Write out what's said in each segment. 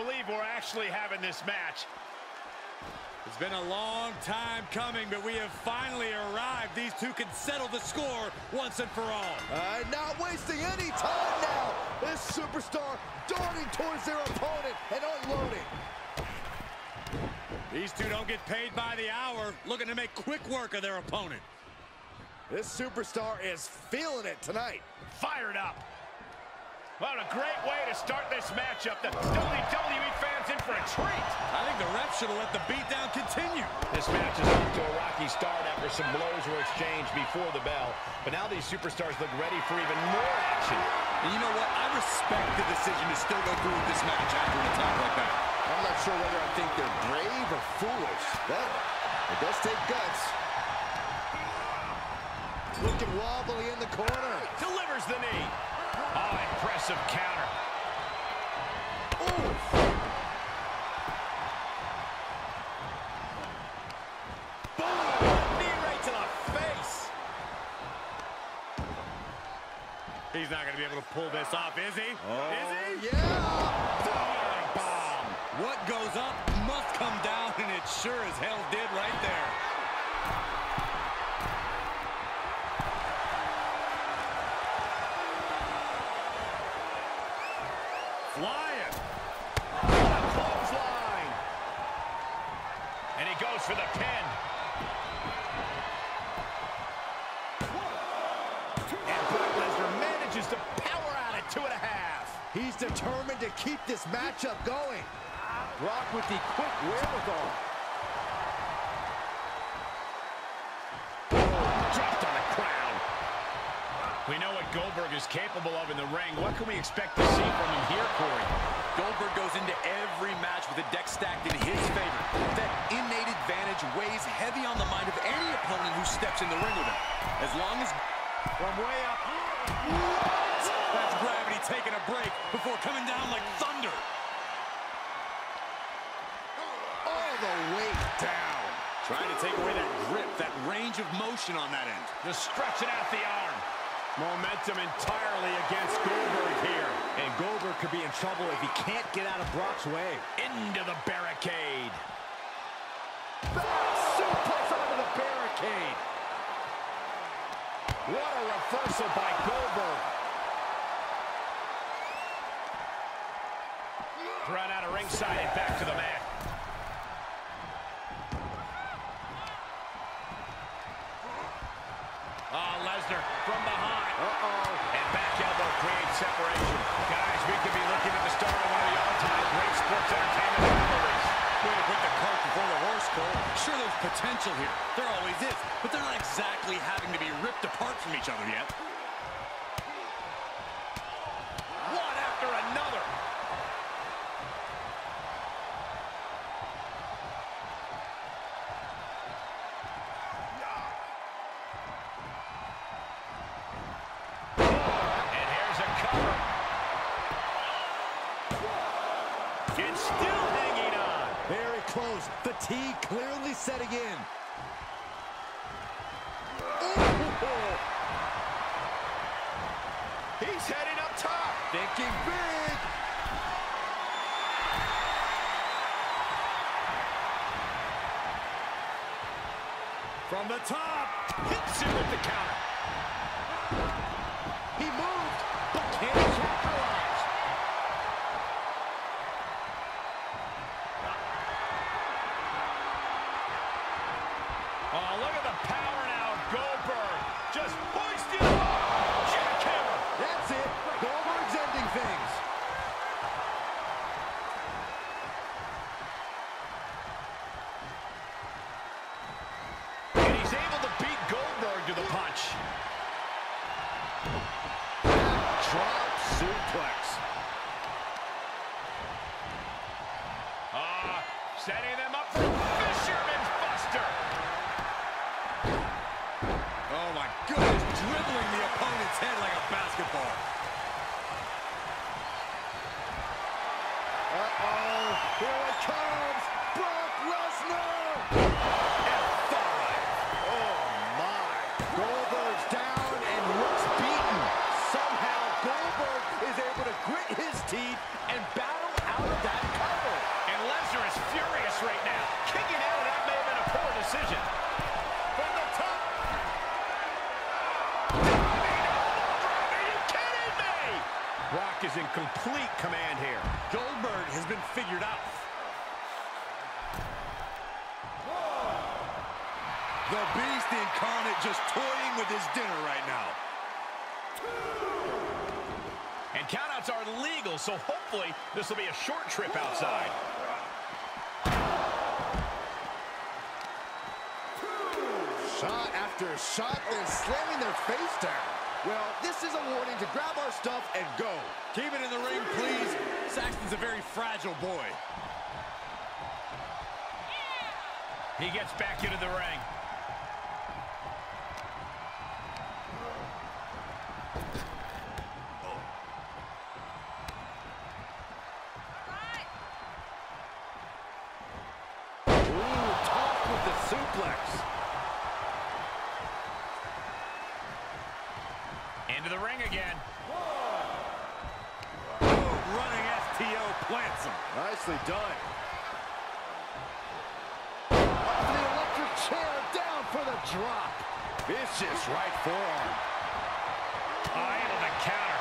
believe we're actually having this match. It's been a long time coming, but we have finally arrived. These two can settle the score once and for all. Not wasting any time now. This superstar darting towards their opponent and unloading. These two don't get paid by the hour, looking to make quick work of their opponent. This superstar is feeling it tonight. Fired up. What a great way to start this matchup. The WWE fans in for a treat. I think the ref should have let the beatdown continue. This match is off to a rocky start after some blows were exchanged before the bell. But now these superstars look ready for even more action. And you know what? I respect the decision to still go through with this match after an attack like that. I'm not sure whether I think they're brave or foolish, but it does take guts. Looking wobbly in the corner. Delivers the knee. Oh, impressive counter. Ooh. Boom! Knee right to the face. He's not going to be able to pull this off, is he? Oh, is he? yeah! Bomb. What goes up must come down, and it sure as hell did right there. Flying. Clothesline. And he goes for the pin. And Brock Lesnar manages to power out at 2.5. He's determined to keep this matchup going. Brock with the quick wherewithal. Dropped on the crown. We know what Goldberg is capable of in the ring. What can we expect to see from him here, Corey? Goldberg goes into every match with a deck stacked in his favor. That innate advantage weighs heavy on the mind of any opponent who steps in the ring with him. As long as... From way up. That's gravity taking a break before coming down like thunder. All the way down. Trying to take away that grip, that range of motion on that end. Just stretching out the arm. Momentum entirely against Goldberg here. And Goldberg could be in trouble if he can't get out of Brock's way. Into the barricade. Back suplex onto the barricade. What a reversal by Goldberg. Thrown out of ringside and back to the mat. Lesnar from behind. And back elbow creates separation. Guys, we could be looking at the start of one of the all-time great sports entertainment rivalries. Way to put the cart before the horse, Cole. Sure, there's potential here. There always is. But they're not exactly having to be ripped apart from each other yet. One after another. It's still hanging on. Very close. Fatigue clearly setting in. He's heading up top. Thinking big. From the top. Hits him with the counter. He moved, but can't capitalize. Oh, look at the power now of Goldberg. Just hoisted up. Jackhammer. That's it. Goldberg's ending things. And he's able to beat Goldberg to the punch. Drop suplex. Setting them up for Fisherman's Buster. Oh, my goodness. Dribbling the opponent's head like a basketball. Uh-oh. Here it comes. Brock Lesnar. F5. Oh, my. Goldberg's down and looks beaten. Somehow, Goldberg is able to grit his teeth and battle out of that cover. decision. From the top. Are you kidding me? Brock is in complete command here. Goldberg has been figured out. The Beast Incarnate just toying with his dinner right now. And countouts are legal, so hopefully this will be a short trip outside. Shot after shot, then slamming their face down. Well, this is a warning to grab our stuff and go. Keep it in the ring, please. Saxton's a very fragile boy. He gets back into the ring. Suplex. Into the ring again. Running STO plants him. Nicely done. Off the electric chair, down for the drop. Vicious right forearm. Into the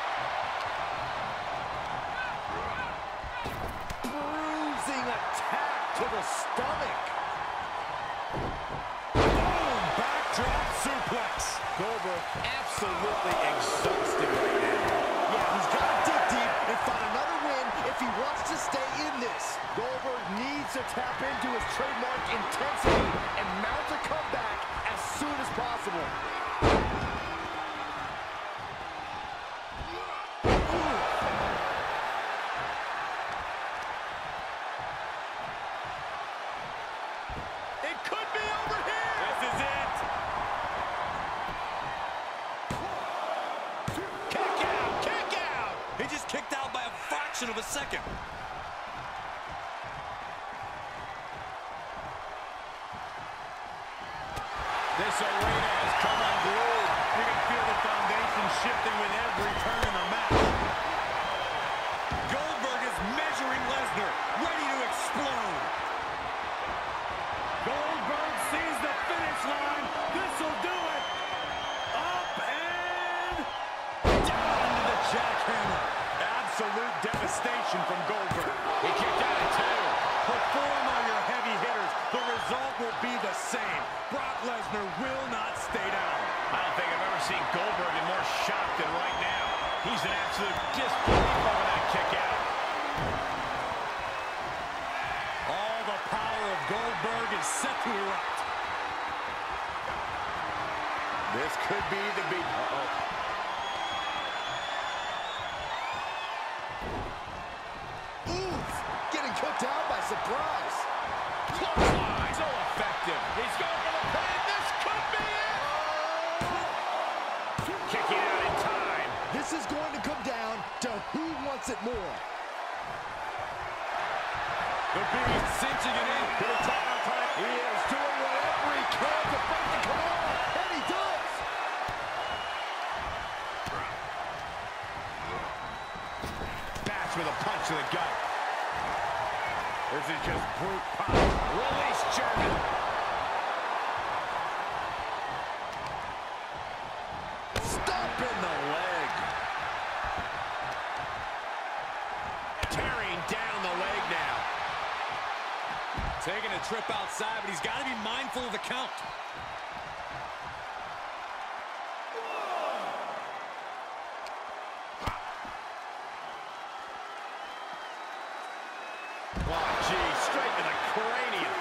counter. Bruising attack to the stomach. Backdrop suplex. Goldberg absolutely exhausted right now. Yeah, he's got to dig deep and find another win if he wants to stay in this. Goldberg needs to tap into his trademark intensity and mount a comeback as soon as possible. It could be over here. This is it. Kick out, kick out. He just kicked out by a fraction of a second. This arena has come unglued. You can feel the foundation shifting with every turn in the match. Goldberg is measuring Lesnar, ready to explode. Goldberg sees the finish line. This'll do it. Up and down into the jackhammer. Absolute devastation from Goldberg. He kicked out at two. Perform on your heavy hitters. The result will be the same. Brock Lesnar will not stay down. I don't think I've ever seen Goldberg in more shock than right now. He's in absolute disbelief over that kick out. All the power of Goldberg is set to erupt. This could be the beat. Oof! Getting cooked out by surprise. Clothesline. So effective. He's going for the pin. This could be it. Kicking out in time. This is going to come down to who wants it more. The Beast cinching it in. To the top of time. He is doing whatever he can to break the command, and he does. Bats with a punch to the gut. This is just brute power. Release German. Stop in the leg. Tearing down the leg now. Taking a trip outside, but he's got to be mindful of the count. Oh, gee, straight to the cranium.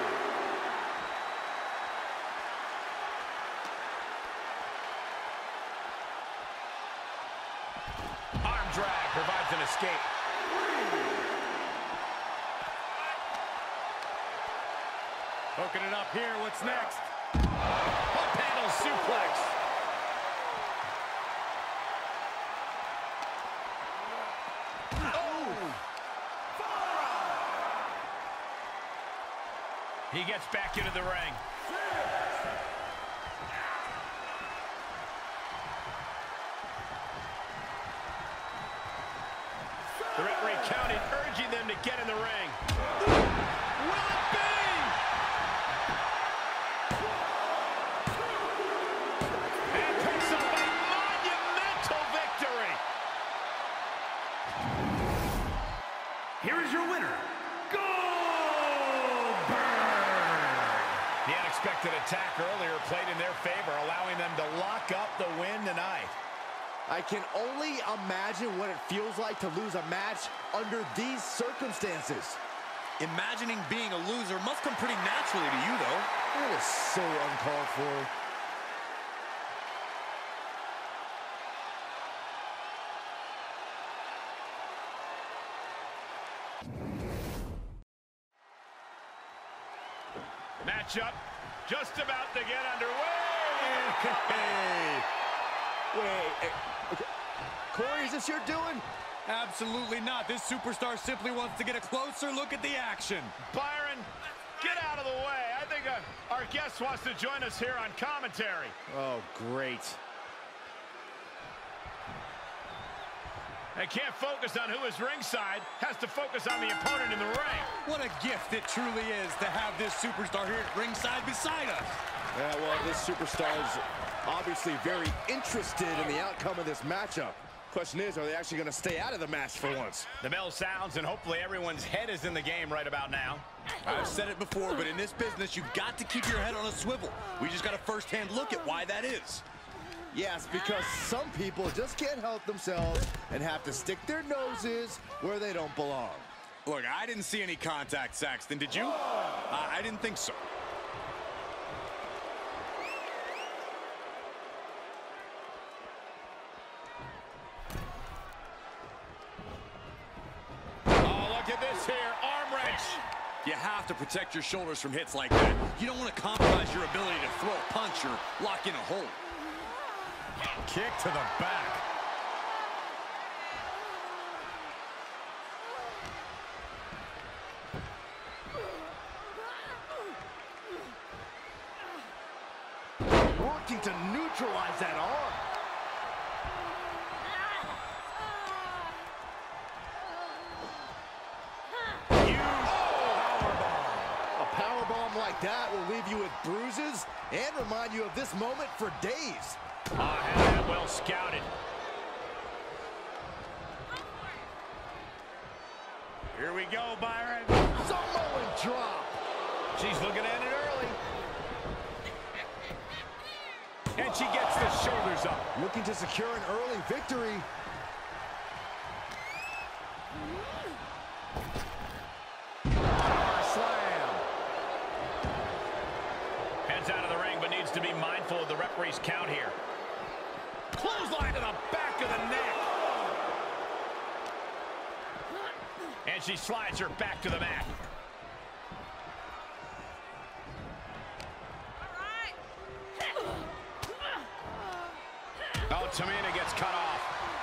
Arm drag provides an escape. Hooking it up here. What's next? Pump handle suplex. He gets back into the ring. The referee counted, urging them to get in the ring. Will it be? unexpected attack earlier played in their favor, allowing them to lock up the win tonight. I can only imagine what it feels like to lose a match under these circumstances. Imagining being a loser must come pretty naturally to you, though. That is so uncalled for. Matchup just about to get underway. Wait, okay. Corey, is this your doing? Absolutely not. This superstar simply wants to get a closer look at the action. Byron, get out of the way. I think our guest wants to join us here on commentary. Oh, great. They can't focus on who is ringside, has to focus on the opponent in the ring. What a gift it truly is to have this superstar here at ringside beside us. Yeah, well, this superstar is obviously very interested in the outcome of this matchup. Question is, are they actually going to stay out of the match for once? The bell sounds, and hopefully everyone's head is in the game right about now. I've said it before, but in this business, you've got to keep your head on a swivel. We just got a first-hand look at why that is. Yes, because some people just can't help themselves and have to stick their noses where they don't belong. Look, I didn't see any contact, Saxton. Did you? I didn't think so. Oh, look at this here. Arm wrench. You have to protect your shoulders from hits like that. You don't want to compromise your ability to throw a punch or lock in a hold. Kick to the back. Working to neutralize that arm. A powerbomb like that will leave you with bruises and remind you of this moment for days. Had that well scouted. Here we go, Byron. Samoan drop. She's looking at it early. And she gets the shoulders up. Looking to secure an early victory. Slam. Heads out of the ring, but needs to be mindful of the referee's count here. Clothesline to the back of the neck. And she slides her back to the mat. Oh, Tamina gets cut off.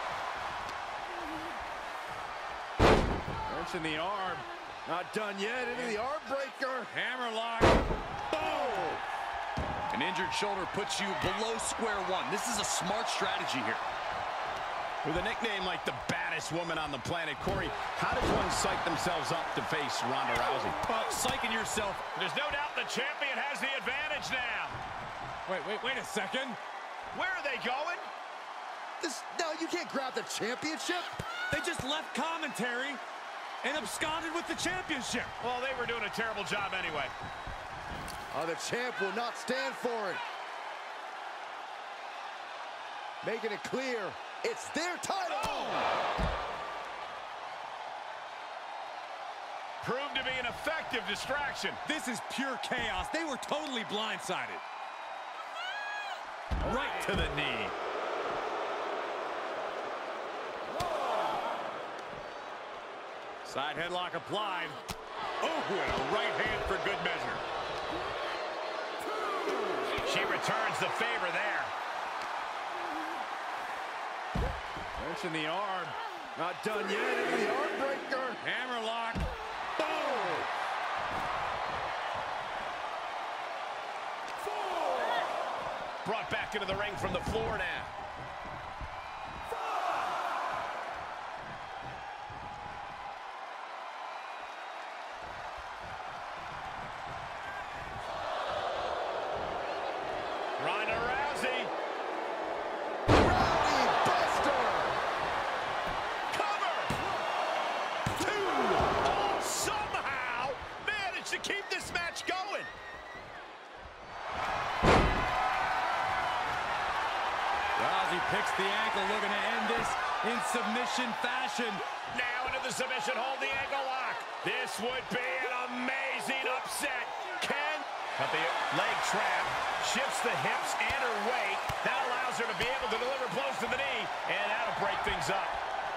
Wrench in the arm. Not done yet. Into the arm breaker. Hammerlock. Boom! An injured shoulder puts you below square one. This is a smart strategy here. With a nickname like the baddest woman on the planet, Corey, how does one psych themselves up to face Ronda Rousey? Well, psyching yourself. There's no doubt the champion has the advantage now. Wait a second. Where are they going? No, you can't grab the championship. They just left commentary and absconded with the championship. Well, they were doing a terrible job anyway. Oh, the champ will not stand for it. Making it clear, it's their title. Oh! Proved to be an effective distraction. This is pure chaos. They were totally blindsided. Right to the knee. Side headlock applied. Oh, and a right hand for good measure. She returns the favor there. Wrench in the arm. Not done yet. Into the arm breaker. Hammerlock. Boom! Brought back into the ring from the floor now. Ronda Rousey. Rowdy Buster. Cover. 2. Oh, somehow managed to keep this match going. Picks the ankle, looking to end this in submission fashion. Now into the submission hold, the ankle lock. This would be an amazing upset. But the leg trap shifts the hips and her weight. That allows her to be able to deliver blows to the knee, and that'll break things up.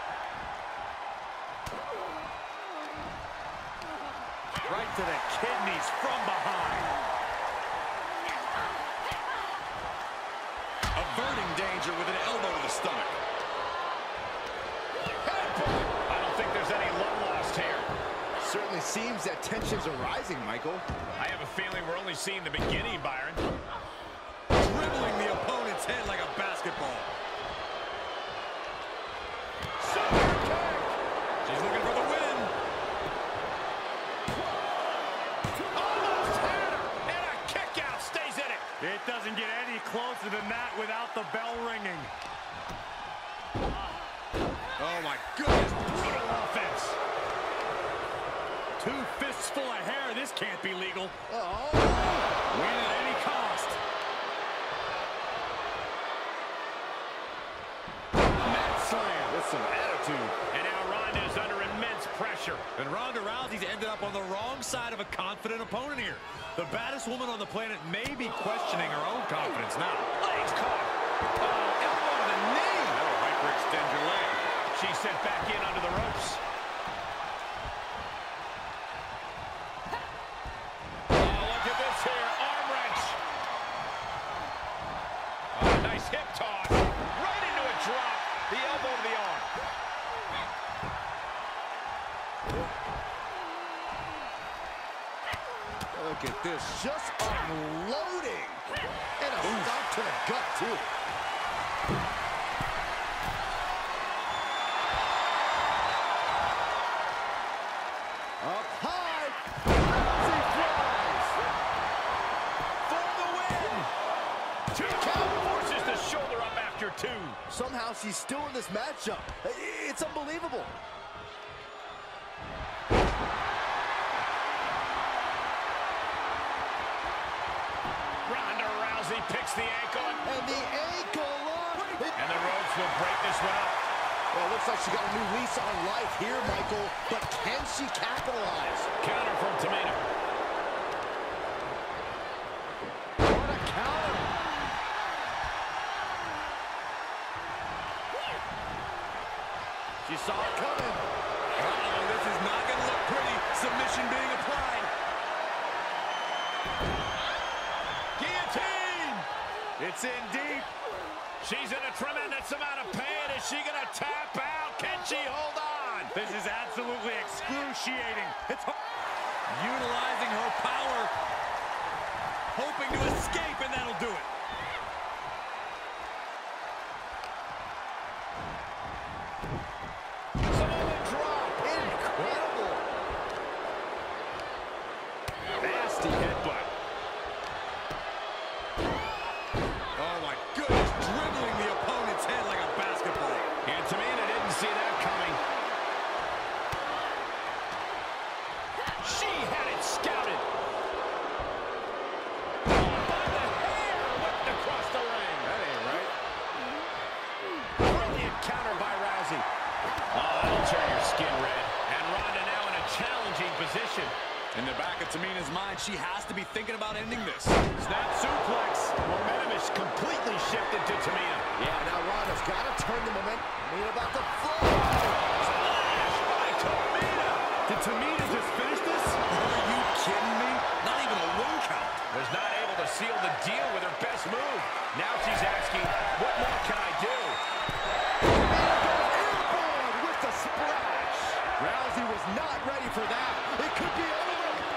Right to the kidneys from behind. Averting danger with an elbow to the stomach. I don't think there's any love lost here. Certainly seems that tensions are rising, Michael. I have a feeling we're only seeing the beginning, Byron. Dribbling the opponent's head like a basketball. Super kick. She's looking for the win. Almost had her. And a kick out stays in it. It doesn't get any closer than that without the bell ringing. Oh my goodness. Brutal offense. 2 fists full of hair. This can't be legal. Oh. Win at any cost. Mat slam with some attitude. And now Ronda is under immense pressure. And Ronda Rousey's ended up on the wrong side of a confident opponent here. The baddest woman on the planet may be questioning her own confidence now. Legs caught. Oh, elbow to the knee. That'll hyperextend your leg. She's sent back in under the ropes. Hip toss, right into a drop, the elbow to the arm. Look at this, just unloading. And a stop to the gut, too. Up high, Rousey flies. For the win. 2 count, forces the shoulder up after 2. Somehow she's still in this matchup. It's unbelievable. Ronda Rousey picks the ankle. And the ankle lock. And the ropes will break this one up. Well, it looks like she got a new lease on life here, Michael. But can she capitalize? Counter from Tamina. What a counter. She saw it coming. Uh-oh, this is not going to look pretty. Submission being applied. Guillotine! It's in deep. She's in a tremendous amount of pain. Is she going to tap out? Can she hold on? This is absolutely excruciating. It's utilizing her power, hoping to escape, and that'll do it. Samoa drop. Incredible. Nasty headbutt. Oh, my goodness. Dribbling the opponent's head like a basketball. And Tamina didn't see that coming. She had it scouted. By the hair, whipped across the ring. That ain't right. Brilliant counter by Rousey. Oh, that'll turn your skin red. And Ronda now in a challenging position. In the back of Tamina's mind, she has to be thinking about ending this. Snap suplex. Momentum is completely shifted to Tamina. Yeah, now Ronda's got to turn the momentum. Tamina about to flow. Splash by Tamina. Did Tamina just finish this? Are you kidding me? Not even a 1 count. Was not able to seal the deal with her best move. Now she's asking, what more can I do? Airborne with the splash. Rousey was not ready for that. It could be over.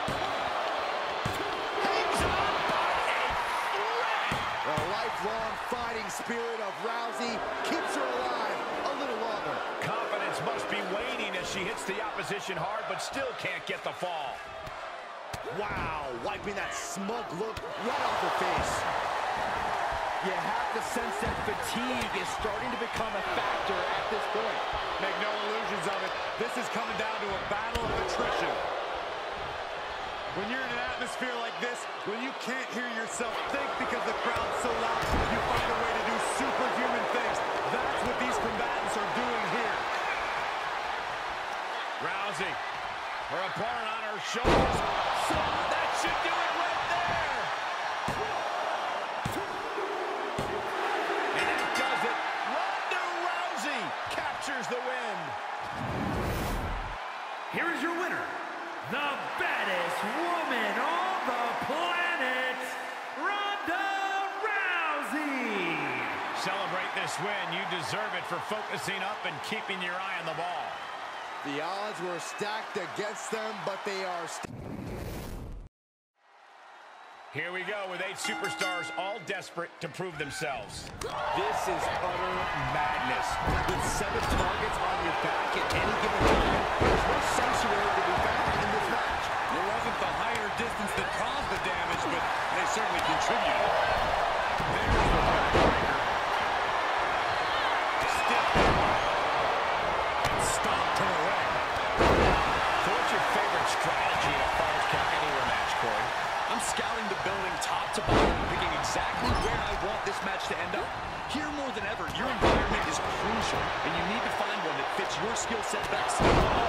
Hangs on by a thread. The lifelong fighting spirit of Rousey keeps her alive a little longer. Confidence must be waning as she hits the opposition hard, but still can't get the fall. Wow, wiping that smug look right off her face. You have to sense that fatigue is starting to become a factor at this point. Make no illusions of it. This is coming down to a battle of attrition. When you're in an atmosphere like this, when you can't hear yourself think because the crowd's so loud, you find a way to do superhuman things. secures the win. Here is your winner, the baddest woman on the planet, Ronda Rousey. Celebrate this win. You deserve it for focusing up and keeping your eye on the ball. The odds were stacked against them, but they are Here we go with 8 superstars, all desperate to prove themselves. This is utter madness. With 7 targets on your back at any given time, there's no sanctuary to be found in this match. It wasn't the height or distance that caused the damage, but they certainly contributed. There's the backbreaker. Stiff. And stomped her away. So what's your favorite strategy in a Falls Count Anywhere match, Corey? I'm scouting the building top to bottom, picking exactly where I want this match to end up. Here more than ever, your environment is crucial, and you need to find one that fits your skill set best.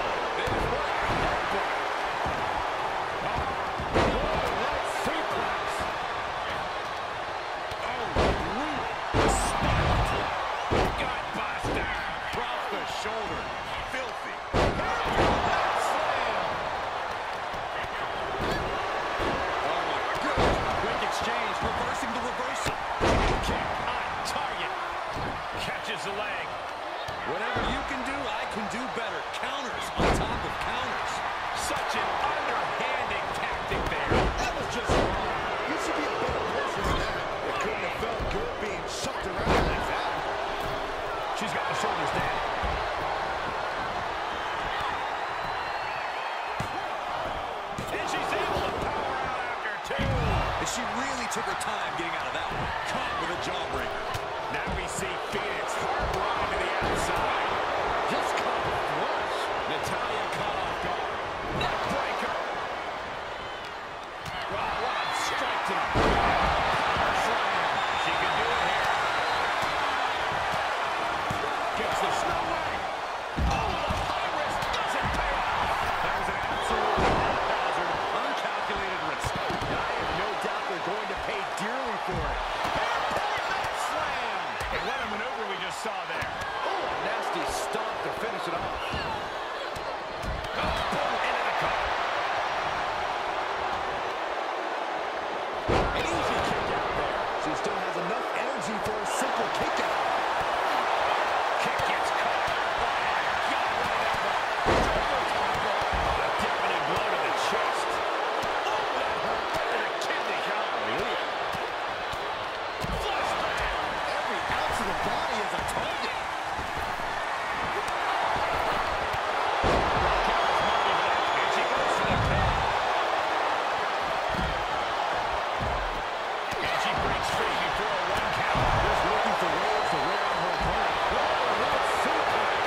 Shoulder. Filthy. Exchange, reversing the reversal. Kick on target. Catches the leg. Whatever you can do, I can do better. Counters on top of counters. Such an underhanded tactic there. That was just wrong. You should be a better person than that. It couldn't have felt good being shoved around like that. She's got the shoulders down. And she's able to power out after 2. And she really took her time getting out of that one. Caught with a jawbreaker. Now we see Phoenix hard run to the outside. Just caught the flush. Natalya caught off guard. Neck breaker. Wow, what a strike to the slam. She can do it here. Gets the snow away. Oh, the high risk doesn't pay off. That was an absolute hazard. Uncalculated risk. I have no doubt they're going to pay dearly for it. Slam. And what a maneuver we just saw there. Oh, a nasty stomp to finish it off. Oh, boom, into the cup. An easy kick out there. She still has enough energy for a simple kick out. Kick gets caught. Got right elbow. A definite blow to the chest. Oh, that hurt right to the kidney. Hallelujah. Flush back. Every ounce of the body is a target. And she goes for the pin. And she breaks free before a 1 count. Just looking for ways to wear on her opponent. Whoa, what a suplex.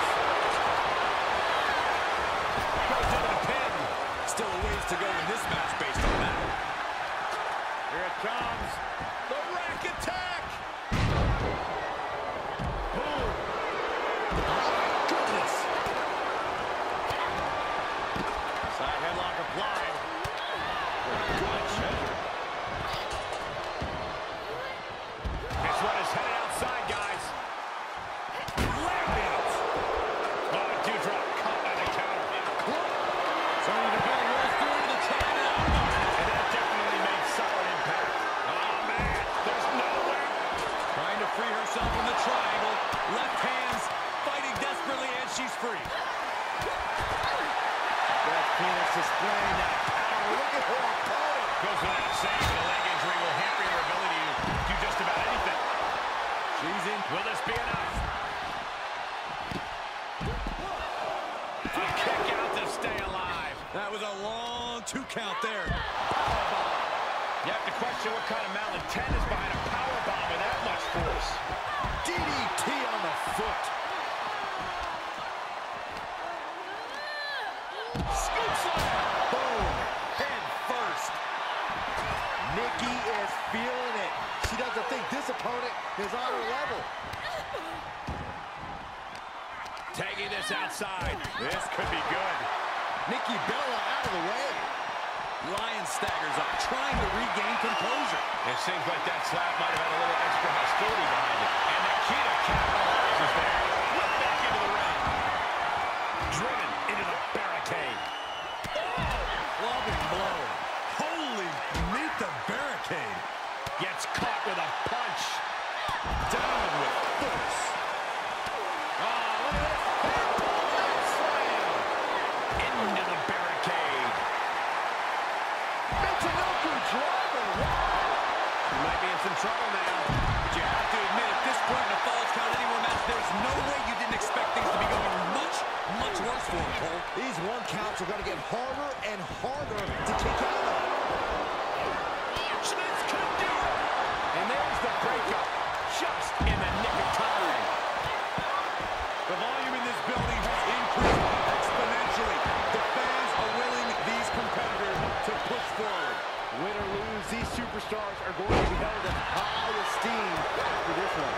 Goes into the pin. Still a ways to go in this match based on that. Here it comes. The rack attack. Boom. Goodness. Side headlock applied. Good measure. This one is headed outside, guys. Lariat. Oh, Dewdrop caught by the counter. Something to build rolls through into the try now. And that definitely made solid impact. Oh, man. There's nowhere. Trying to free herself from the triangle. Left hands fighting desperately, and she's free. Beth Phoenix displaying that power. Look at her opponent. Goes without saying the leg injury will hamper your ability to do just about anything. She's in. Will this be enough? A kick out to stay alive. That was a long 2 count there. You have to question what kind of malintent is behind a powerbomb with that much force. DDT on the foot. Scoop slam. Boom. Head first. Nikki is feeling it. She doesn't think this opponent is on her level. Taking this outside. This could be good. Nikki Bella out of the way. Lion staggers up, trying to regain composure. It seems like that slap might have had a little extra hostility behind it. And Nikita capitalizes there. Right back into the ring. Driven into the barricade. Loving blow. Holy, meet the barricade. Gets caught with a punch. Down with force. Oh, look at this. Slam. Into the barricade. Michinoku driver. He might be in some trouble now. But you have to admit, at this point in a Falls Count Anywhere match, there's no way you didn't expect things to be going much worse for him, Cole. These one counts are going to get harder and harder to kick out of. Schmitz could do it. And there's the breakup. Just in the nick of time. The volume in this building has increased exponentially. The fans are willing these competitors to push forward. Win or lose, these superstars are going to be held in high esteem after this one.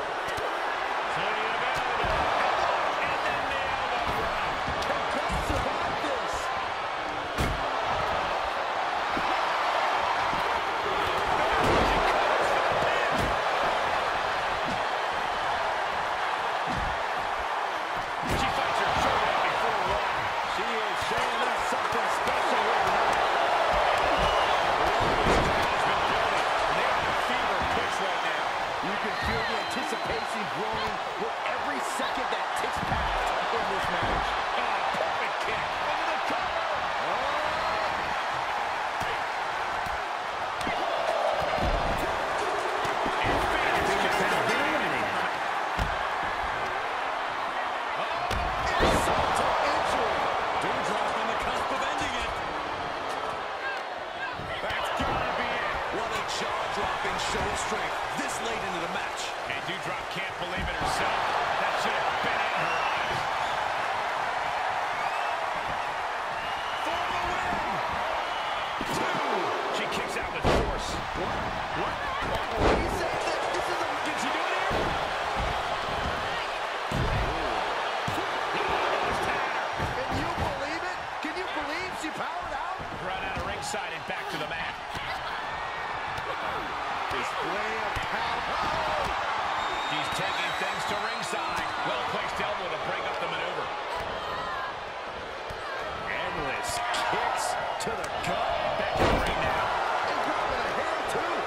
Survive this. She fights her shoulders before one. She is showing us something special here tonight. They're on a fever pitch right now. You can feel the anticipation growing with every second that ticks past in this match. Oh, perfect kick. Into the cover. And Phoenix just has been eliminated. Insult to injury. Doudrop on the cusp of ending it. That's gotta be it. What a jaw-dropping show of strength this late into the match. And Doudrop can't believe it herself. That should have been in her eyes. For the win! 2. She kicks out with force. What? You say that this is a... Did she do it here? Can you believe it? Can you believe she powered out? Run out of ringside and back to the mat. Display of power. She's taking things to ringside. Well-placed elbow to break up the maneuver. Endless kicks to the gut. Back to the ring now. And grabbing a hair, too.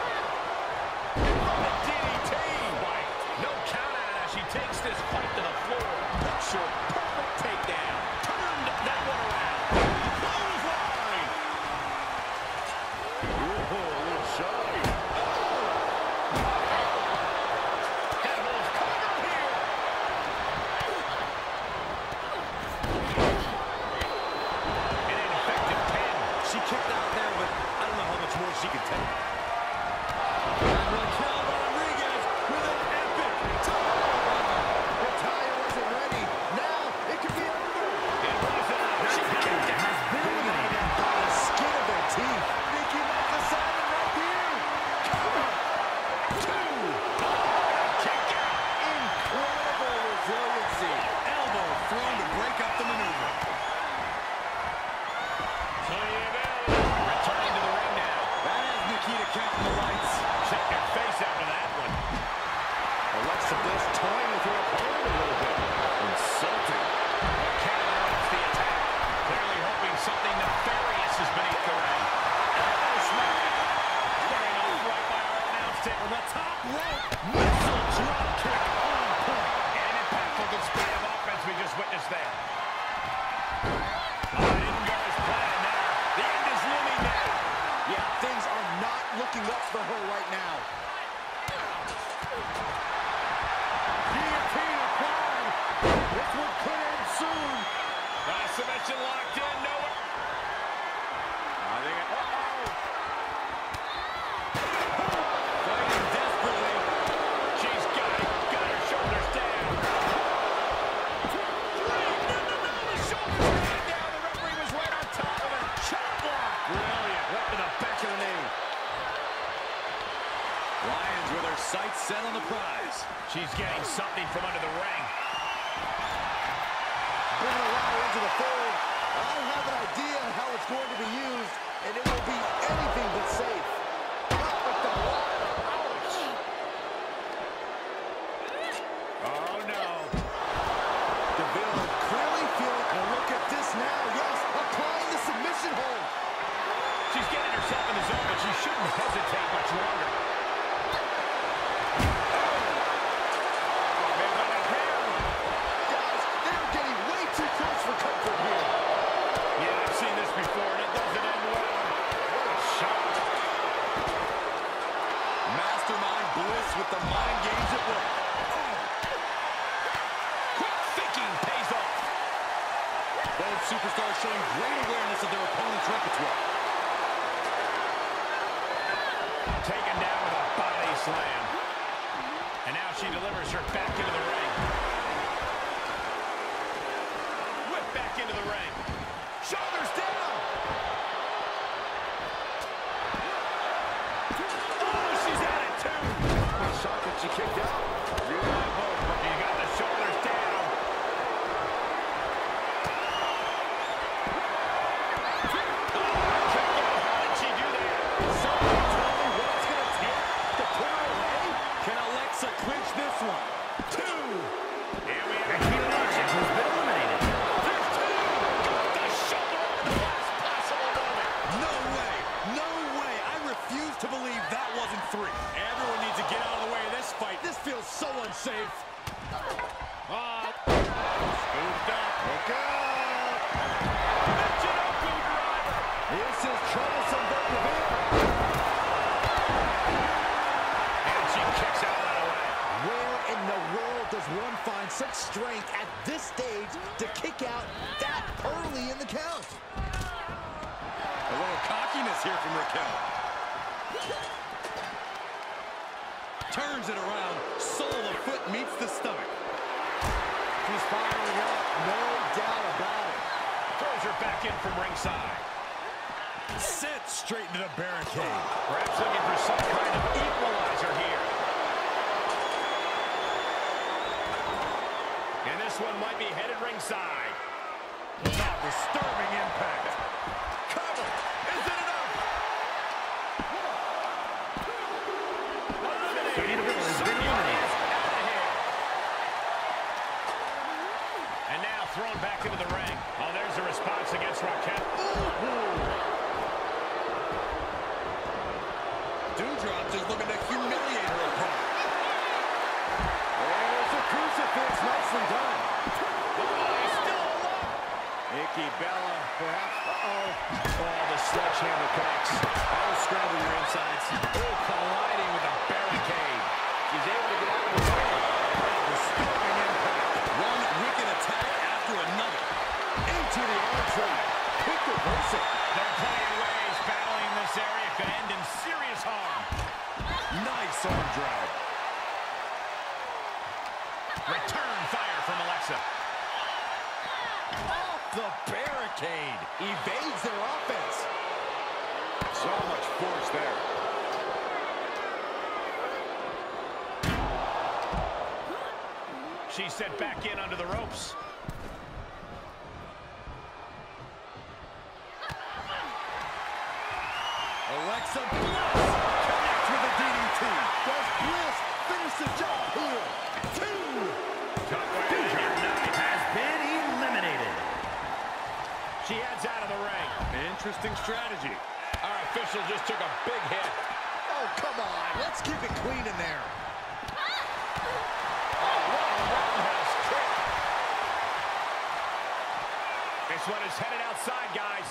The DDT. Right. No count out as she takes this fight to the floor. Picture perfect takedown. Turned that one around. Clothesline. Ooh, a little shove. Headholds cover here. An ineffective pin. She kicked out there, but I don't know how much more she could take. Raquel Rodriguez with an epic Natalya wasn't ready. Now it could be over. It wasn't. She kicked it. Eliminated by the skin of their teeth. Nikki might decide it right here. Two. Kick out. Incredible resiliency. Elbow thrown to break up the maneuver. Sonya Deville returning to the ring now. That has Nikita counting the lights. Check your face after that one. Alexa Bliss toying with her opponent a little bit. Insulting. Counters the attack. Clearly hoping something nefarious is beneath the ring. Elbow smack. Starting off right by our announce table. The top rope. Missile drop kick on point. And an impactful display of offense we just witnessed there. Oh, it didn't go as planned there. The end is looming now. Yeah, things are not looking up for her right now. Guillotine applied. This one could end soon. Submission locked in. No one. I think it. Fighting desperately. She's got her shoulders down. The shoulders right down. The referee was right on top of it. Chop block. Brilliant. Right to the back of the knee. Lions with her sights set on the prize. She's getting something from under the ring. Bringing the ladder into the fold. I have an idea of how it's going to be used, and it will be anything but safe. Up with the ladder. Ouch. Oh, no. Deville clearly feels Mastermind Bliss with the mind games at work. Quick thinking pays off. Both superstars showing great awareness of their opponent's repertoire. Taken down with a body slam. And now she delivers her back into the ring. Whip back into the ring. Shoulders down. Oh, she's at it too. Shot that she kicked out. Beautiful. You got the shoulders down. How did she do that? Somebody tell me what it's going to take to put her away. Can Alexa clinch this one? Two. And we have Becky Lynch has been eliminated. There's two. Got the shoulder at the last possible moment. No way. No way. I refuse to believe that wasn't three. Everyone needs to get out of the way of this fight. This feels so unsafe. Scooped up. Look out. Michinoku driver. This is troublesome for Revere. And she kicks out of that way. Where in the world does one find such strength at this stage to kick out that early in the count? A little cockiness here from Raquel. Turns it around. Sole of the foot meets the stomach. She's firing up, no doubt about it. Throws her back in from ringside. Sent straight into the barricade. Perhaps looking for some kind of equalizer here. And this one might be headed ringside. Now disturbing impact. Cover. Is it enough? Sonya Deville has been eliminated. And now thrown back into the ring. Oh, there's a response against Raquel. Doudrop just looking to humiliate her opponent. There's a crucifix, nicely done. He's still alive. Nikki Bella, perhaps, Oh, the sledgehammer connects. Oh, scramble your insides. Oh, colliding with a barricade. She's able to get out of the way. Disturbing impact. One wicked attack after another. into the arm drag. Quick reversal. There are plenty of ways battling in this area could end in serious harm. Nice arm drag. Return fire from Alexa. Off the barricade. Evades their offense. So much force there. She's sent back in under the ropes. Alexa Bliss connects with a DDT. Does Bliss finish the job here? Two. Has been eliminated. She heads out of the ring. Interesting strategy. Our official just took a big hit. Oh, come on. Let's keep it clean in there. Roundhouse kick. This one is headed outside, guys.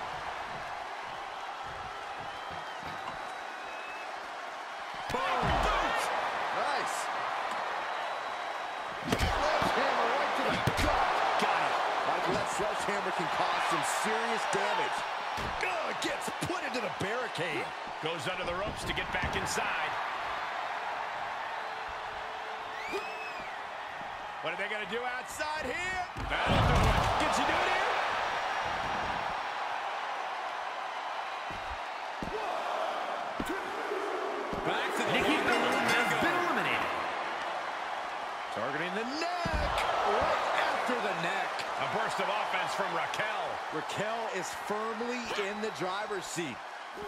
Boom! Boot! Nice. Sledgehammer right to the gut. Got it. Michael, that sledgehammer can cause some serious damage. Gets put into the barricade. Goes under the ropes to get back inside. What are they going to do outside here? That'll do it. Can she do it here? Back to the Nikki locker Bella room they has go. been eliminated. Targeting the neck. Right after the neck. A burst of offense from Raquel. Raquel is firmly in the driver's seat.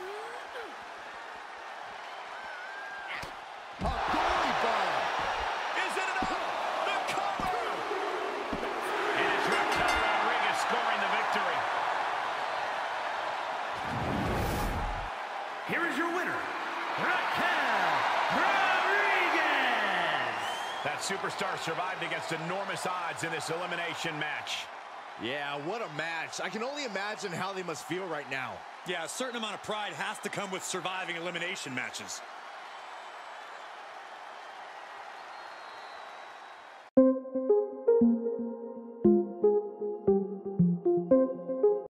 A goalie bomb. Is it enough? The cover! And it's Raquel Rodriguez scoring the victory. Here is your winner, Raquel Rodriguez. That superstar survived against enormous odds in this elimination match. Yeah, what a match. I can only imagine how they must feel right now. Yeah, a certain amount of pride has to come with surviving elimination matches.